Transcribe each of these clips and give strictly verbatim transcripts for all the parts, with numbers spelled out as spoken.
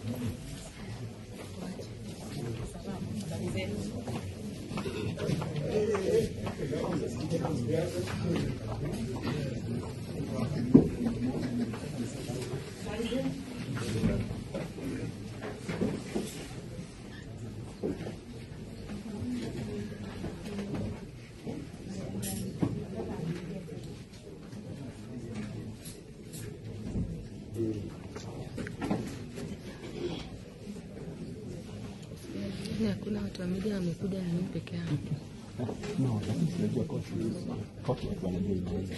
Hakuna watu wa media wamekuja na mimi peke yangu. No, lakini sijajua kocha. Kocha watu wanajua inaweza.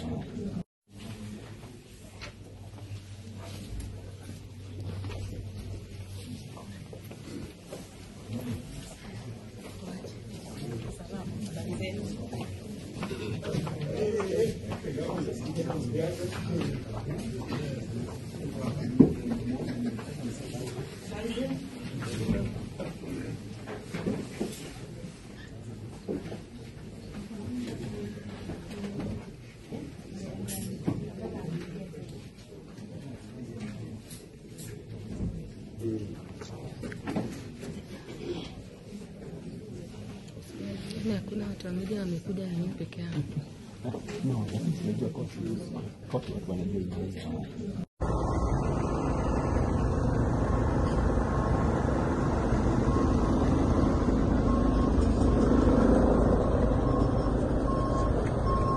Hakuna watu wa media wamekuja na mimi peke yangu. No, lakini sijajua kocha. Kocha watu wanajua inaweza.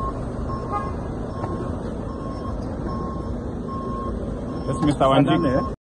That's Mister Wanjigi.